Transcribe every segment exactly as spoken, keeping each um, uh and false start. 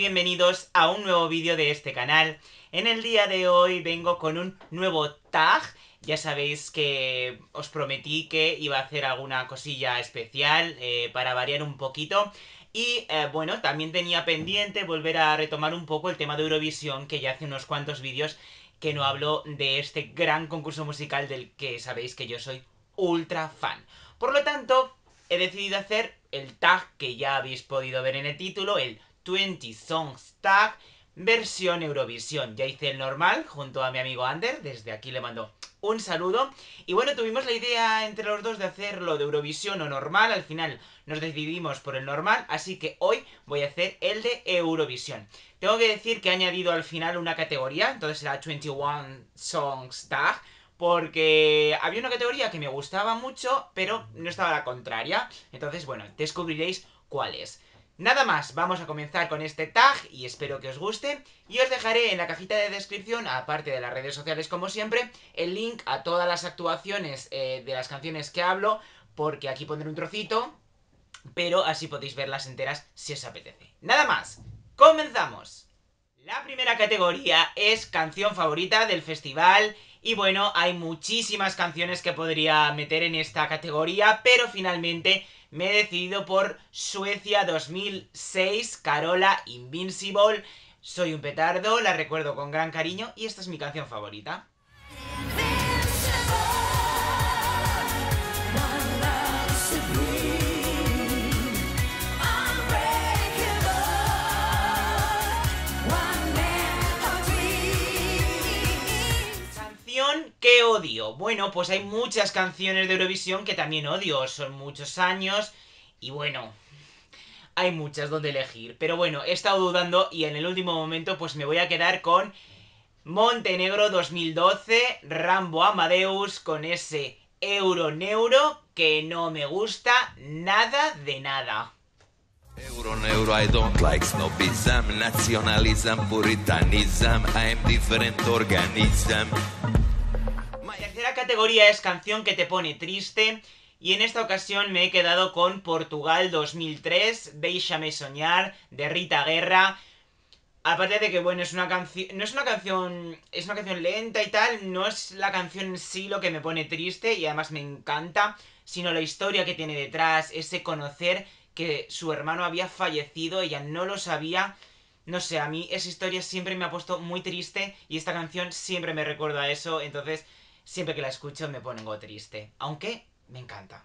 bienvenidos a un nuevo vídeo de este canal. En el día de hoy vengo con un nuevo tag. Ya sabéis que os prometí que iba a hacer alguna cosilla especial eh, para variar un poquito. Y eh, bueno, también tenía pendiente volver a retomar un poco el tema de Eurovisión, que ya hace unos cuantos vídeos que no hablo de este gran concurso musical del que sabéis que yo soy ultra fan. Por lo tanto, he decidido hacer el tag que ya habéis podido ver en el título, el veinte Songs Tag, versión Eurovisión. Ya hice el normal junto a mi amigo Ander, desde aquí le mando un saludo. Y bueno, tuvimos la idea entre los dos de hacerlo de Eurovisión o normal, al final nos decidimos por el normal, así que hoy voy a hacer el de Eurovisión. Tengo que decir que he añadido al final una categoría, entonces será veintiuno Songs Tag, porque había una categoría que me gustaba mucho, pero no estaba la contraria. Entonces, bueno, descubriréis cuál es. Nada más, vamos a comenzar con este tag y espero que os guste. Y os dejaré en la cajita de descripción, aparte de las redes sociales como siempre, el link a todas las actuaciones eh, de las canciones que hablo, porque aquí pondré un trocito, pero así podéis verlas enteras si os apetece. Nada más, ¡comenzamos! La primera categoría es canción favorita del festival. Y bueno, hay muchísimas canciones que podría meter en esta categoría, pero finalmente me he decidido por Suecia dos mil seis, Carola Invincible. Soy un petardo, la recuerdo con gran cariño y esta es mi canción favorita. ¿Qué odio? Bueno, pues hay muchas canciones de Eurovisión que también odio, son muchos años y bueno, hay muchas donde elegir. Pero bueno, he estado dudando y en el último momento pues me voy a quedar con Montenegro dos mil doce, Rambo Amadeus, con ese Euro Neuro que no me gusta nada de nada. Euro Neuro, I don't like snobism, nationalism, puritanism, I am different organism. La tercera categoría es canción que te pone triste, y en esta ocasión me he quedado con Portugal dos mil tres, Déixame soñar, de Rita Guerra. Aparte de que, bueno, es una canción... No es una canción... Es una canción lenta y tal, no es la canción en sí lo que me pone triste, y además me encanta, sino la historia que tiene detrás, ese conocer que su hermano había fallecido, ella no lo sabía. No sé, a mí esa historia siempre me ha puesto muy triste, y esta canción siempre me recuerda a eso, entonces siempre que la escucho me pongo triste, aunque me encanta.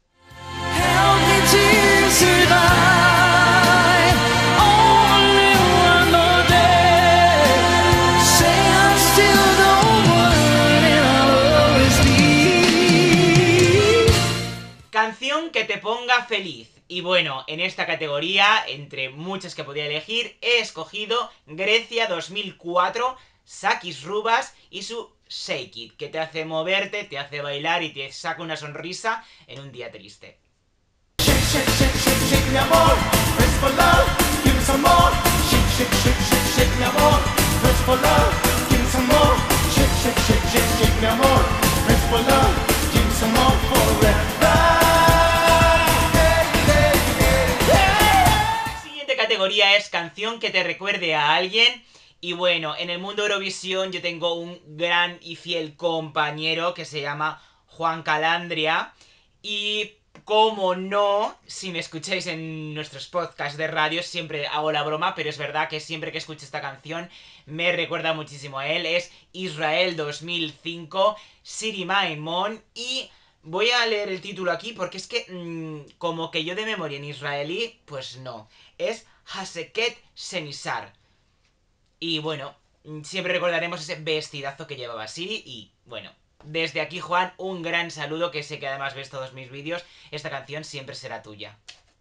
Canción que te ponga feliz. Y bueno, en esta categoría, entre muchas que podía elegir, he escogido Grecia dos mil cuatro, Sakis Rubas y su Shake It, que te hace moverte, te hace bailar y te saca una sonrisa en un día triste. Shake, shake, shake, shake, shake, mi amor, it's for love, give me some more. Shake, shake, shake, shake, shake, mi amor, it's for love, give me some more. Shake, shake, shake, shake, shake, mi amor, it's for love, give me some more forever. La siguiente categoría es canción que te recuerde a alguien. Y bueno, en el mundo Eurovisión yo tengo un gran y fiel compañero que se llama Juan Calandria. Y como no, si me escucháis en nuestros podcasts de radio, siempre hago la broma, pero es verdad que siempre que escucho esta canción me recuerda muchísimo a él. Es Israel dos mil cinco, Siri Maimon. Y voy a leer el título aquí porque es que mmm, como que yo de memoria en israelí, pues no. Es Haseket Senisar. Y bueno, siempre recordaremos ese vestidazo que llevaba Siri. Y bueno, desde aquí, Juan, un gran saludo, que sé que además ves todos mis vídeos. Esta canción siempre será tuya.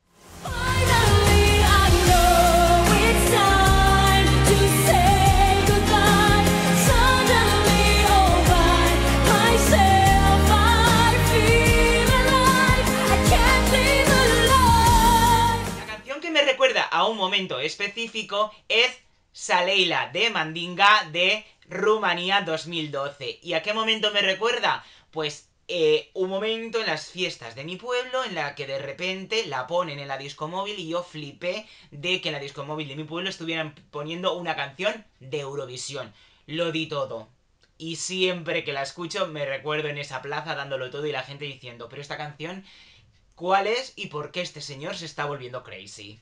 La canción que me recuerda a un momento específico es Saleila de Mandinga de Rumanía dos mil doce. ¿Y a qué momento me recuerda? Pues eh, un momento en las fiestas de mi pueblo en la que de repente la ponen en la disco móvil y yo flipé de que en la disco móvil de mi pueblo estuvieran poniendo una canción de Eurovisión. Lo di todo. Y siempre que la escucho me recuerdo en esa plaza dándolo todo y la gente diciendo, pero esta canción, ¿cuál es y por qué este señor se está volviendo crazy?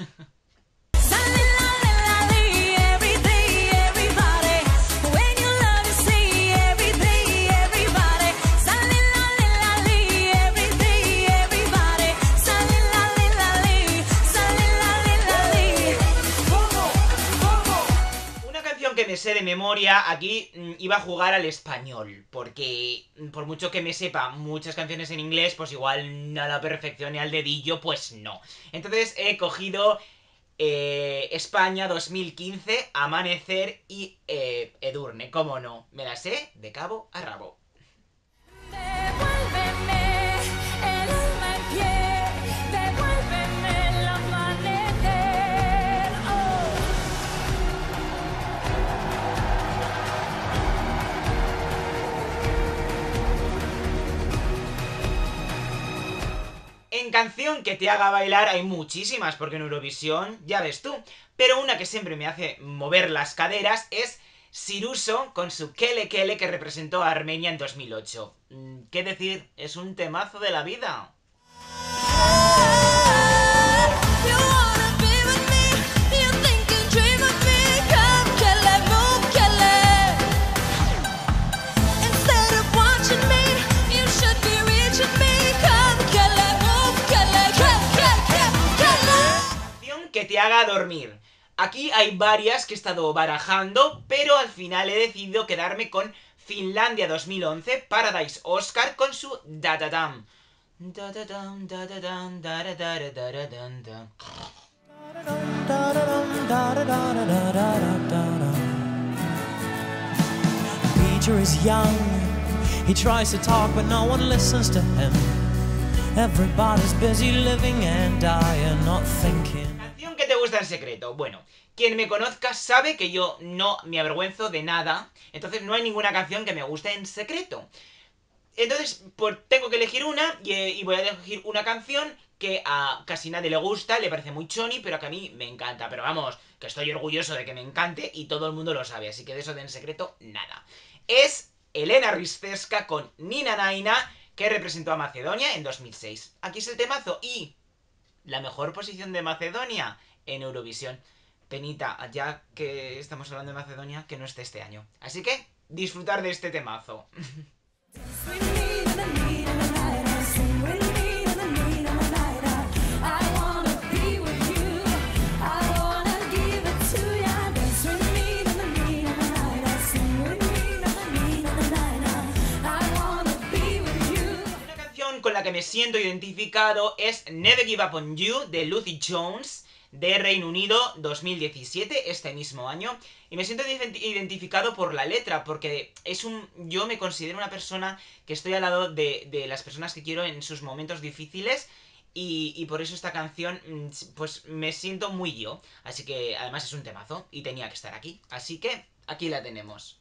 Que me sé de memoria, aquí mmm, iba a jugar al español, porque por mucho que me sepa muchas canciones en inglés, pues igual a la perfección y al dedillo, pues no. Entonces he cogido eh, España dos mil quince, Amanecer y eh, Edurne, cómo no, me la sé de cabo a rabo. En canción que te haga bailar hay muchísimas, porque en Eurovisión, ya ves tú. Pero una que siempre me hace mover las caderas es Siruso con su Kele Kele que representó a Armenia en dos mil ocho. ¿Qué decir? Es un temazo de la vida. Que te haga dormir. Aquí hay varias que he estado barajando, pero al final he decidido quedarme con Finlandia dos mil once, Paradise Oscar con su Da-da-dam. Da-da-dam, da-da-dam, da-da-da-da-da-da-da. Peter is young. He tries to talk but no one listens to him. Everybody's busy living and dying, not thinking. ¿Canción que te gusta en secreto? Bueno, quien me conozca sabe que yo no me avergüenzo de nada, entonces no hay ninguna canción que me guste en secreto. Entonces, pues tengo que elegir una y, y voy a elegir una canción que a casi nadie le gusta, le parece muy choni, pero que a mí me encanta. Pero vamos, que estoy orgulloso de que me encante y todo el mundo lo sabe, así que de eso de en secreto, nada. Es Elena Risteska con Nina Naina, que representó a Macedonia en dos mil seis. Aquí es el temazo y la mejor posición de Macedonia en Eurovisión. Penita, ya que estamos hablando de Macedonia, que no esté este año. Así que, disfrutar de este temazo. Con la que me siento identificado es Never Give Up On You de Lucy Jones de Reino Unido dos mil diecisiete, este mismo año, y me siento identificado por la letra, porque es un yo me considero una persona que estoy al lado de, de las personas que quiero en sus momentos difíciles, y, y por eso esta canción pues me siento muy yo, así que además es un temazo y tenía que estar aquí, así que aquí la tenemos.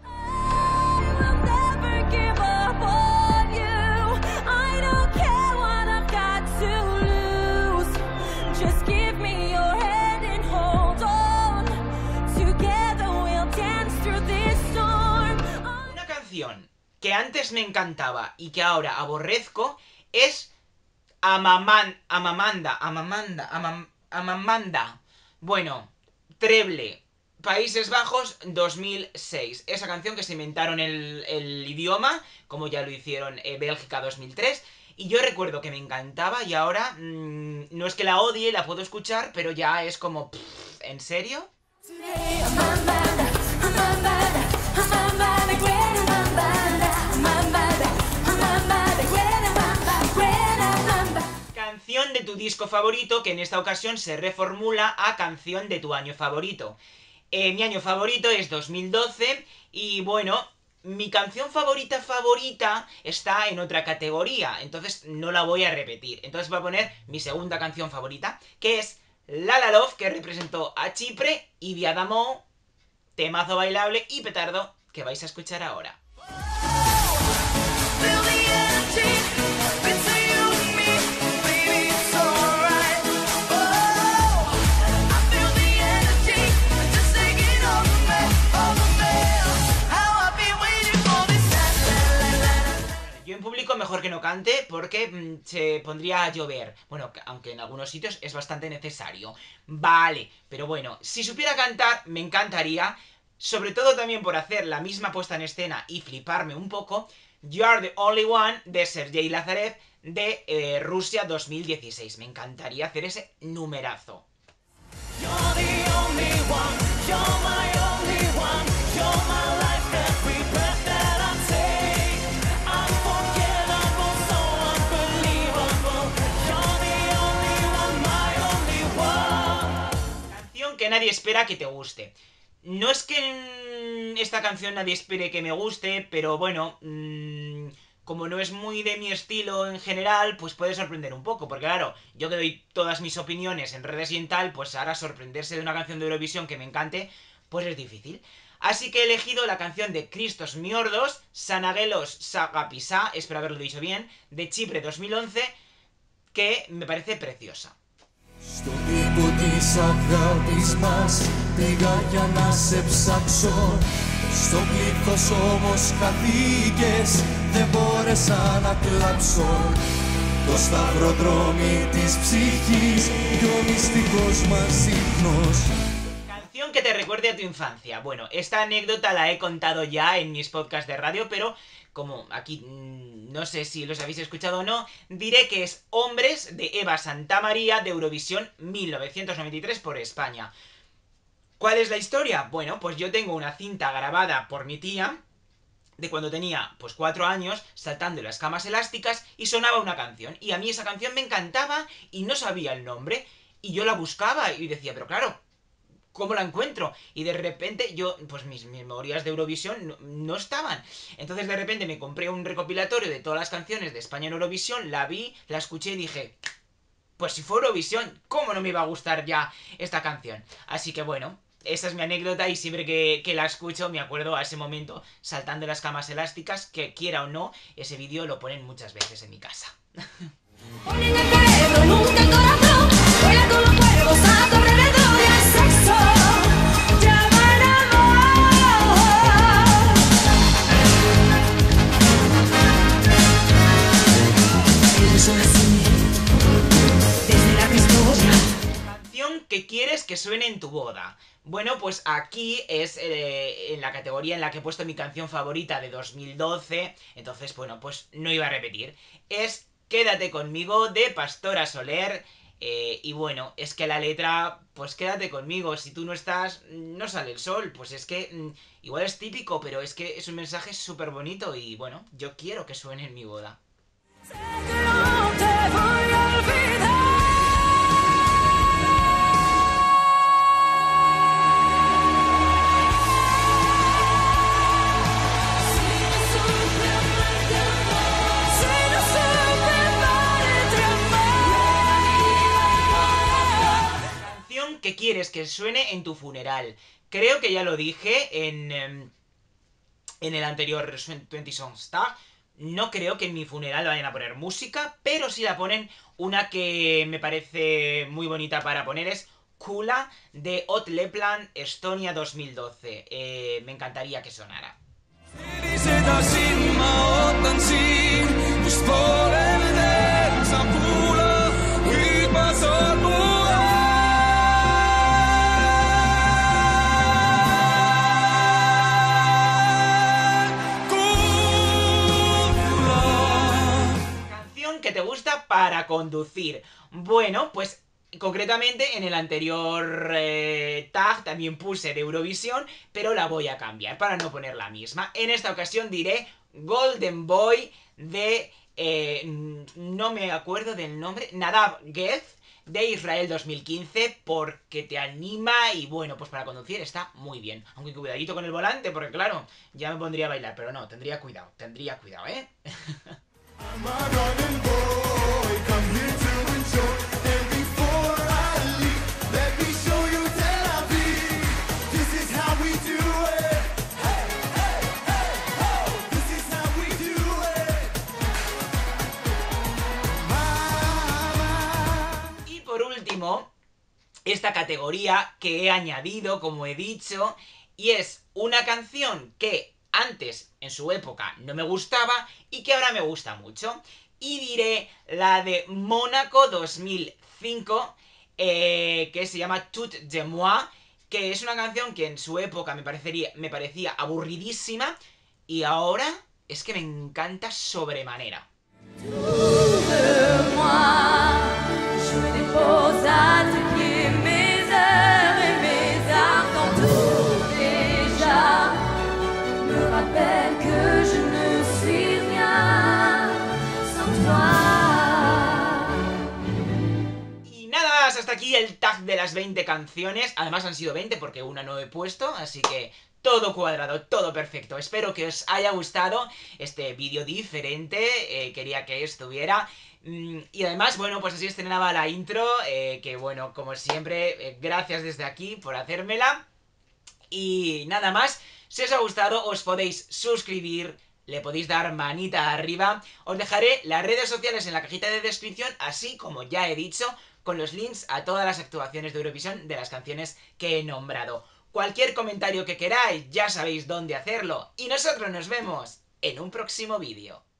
Que antes me encantaba y que ahora aborrezco es Amaman, Amamanda, Amamanda, Amam, Amamanda. Bueno, Treble, Países Bajos dos mil seis. Esa canción que se inventaron el, el idioma, como ya lo hicieron eh, Bélgica dos mil tres. Y yo recuerdo que me encantaba y ahora mmm, no es que la odie, la puedo escuchar, pero ya es como, pff, ¿en serio? Canción de tu disco favorito, que en esta ocasión se reformula a canción de tu año favorito. Eh, mi año favorito es dos mil doce y bueno, mi canción favorita favorita está en otra categoría, entonces no la voy a repetir. Entonces voy a poner mi segunda canción favorita, que es La La Love, que representó a Chipre, y Diadamo, temazo bailable y petardo que vais a escuchar ahora. Fill the air. que no cante porque mmm, se pondría a llover. Bueno, aunque en algunos sitios es bastante necesario. Vale, pero bueno, si supiera cantar, me encantaría. Sobre todo también por hacer la misma puesta en escena y fliparme un poco. You Are the Only One de Sergei Lazarev de eh, Rusia dos mil dieciséis. Me encantaría hacer ese numerazo. You're the only one, you're my only one, you're my life, every breath that I take, unforgettable, so unbelievable, you're the only one, my only one. Canción que nadie espera que te guste. No es que esta canción nadie espere que me guste, pero bueno, mmm, como no es muy de mi estilo en general, pues puede sorprender un poco, porque claro, yo que doy todas mis opiniones en redes y en tal, pues ahora sorprenderse de una canción de Eurovisión que me encante, pues es difícil. Así que he elegido la canción de Christos Miordos, Sanagelos Sagapisa, espero haberlo dicho bien, de Chipre dos mil once, que me parece preciosa. Στον τύπο της αγάπης μας πήγα για να σε ψάξω. Στο πλήθος όμως χαθήκες, δεν μπόρεσα να κλάψω. Το σταυροδρόμι της ψυχής και ο μυστικός μας ύπνος. Canción que te recuerde a tu infancia. Bueno, esta anécdota la he contado ya en mis podcasts de radio, pero como aquí mmm, no sé si los habéis escuchado o no, diré que es Hombres de Eva Santamaría de Eurovisión mil novecientos noventa y tres por España. ¿Cuál es la historia? Bueno, pues yo tengo una cinta grabada por mi tía de cuando tenía pues cuatro años, saltando en las camas elásticas, y sonaba una canción. Y a mí esa canción me encantaba y no sabía el nombre. Y yo la buscaba y decía, pero claro, ¿cómo la encuentro? Y de repente yo, pues mis, mis memorias de Eurovisión no, no estaban. Entonces de repente me compré un recopilatorio de todas las canciones de España en Eurovisión, la vi, la escuché y dije, pues si fue Eurovisión, ¿cómo no me iba a gustar ya esta canción? Así que bueno, esa es mi anécdota y siempre que, que la escucho me acuerdo a ese momento saltando las camas elásticas, que quiera o no, ese vídeo lo ponen muchas veces en mi casa. Ponen el cerebro, nunca el corazón, vuela con los cuervos a tu alrededor y el sexo llama el amor. Ellos son así, desde la prehistoria. Canción que quieres que suene en tu boda. Bueno, pues aquí es eh, en la categoría en la que he puesto mi canción favorita de dos mil doce, entonces, bueno, pues no iba a repetir. Es Quédate conmigo de Pastora Soler, eh, y bueno, es que la letra, pues quédate conmigo, si tú no estás, no sale el sol, pues es que mm, igual es típico, pero es que es un mensaje súper bonito y bueno, yo quiero que suene en mi boda. Sé que no te voy a olvidar. ¿Qué quieres que suene en tu funeral? Creo que ya lo dije en, en el anterior veinte Songs Tag. No creo que en mi funeral vayan a poner música, pero si la ponen, una que me parece muy bonita para poner es Kula de Hot Lepland Estonia dos mil doce. Eh, me encantaría que sonara. Que te gusta para conducir. Bueno, pues concretamente en el anterior eh, tag también puse de Eurovisión, pero la voy a cambiar para no poner la misma. En esta ocasión diré Golden Boy de eh, no me acuerdo del nombre, Nadav Geth de Israel dos mil quince, porque te anima y bueno, pues para conducir está muy bien. Aunque cuidadito con el volante, porque claro, ya me pondría a bailar, pero no, tendría cuidado, tendría cuidado, ¿eh? I'm a golden boy, come here to enjoy. And before I leave, let me show you Tel Aviv. This is how we do it. Hey, hey, hey, ho. This is how we do it. Mama. Y por último, esta categoría que he añadido, como he dicho, y es una canción que antes, en su época, no me gustaba y que ahora me gusta mucho. Y diré la de Mónaco dos mil cinco, eh, que se llama Tout de Moi, que es una canción que en su época me, parecería, me parecía aburridísima y ahora es que me encanta sobremanera. Je me dépose à tes pieds, mes heures et mes âmes dans tout déjà me rappelle que je ne suis rien sans toi. Y nada más, hasta aquí el tag de las veinte canciones. Además han sido veinte porque una no he puesto, así que todo cuadrado, todo perfecto. Espero que os haya gustado este vídeo diferente, eh, quería que estuviera. Mm, y además, bueno, pues así estrenaba la intro, eh, que bueno, como siempre, eh, gracias desde aquí por hacérmela. Y nada más, si os ha gustado os podéis suscribir, le podéis dar manita arriba, os dejaré las redes sociales en la cajita de descripción, así como ya he dicho, con los links a todas las actuaciones de Eurovisión de las canciones que he nombrado. Cualquier comentario que queráis, ya sabéis dónde hacerlo, y nosotros nos vemos en un próximo vídeo.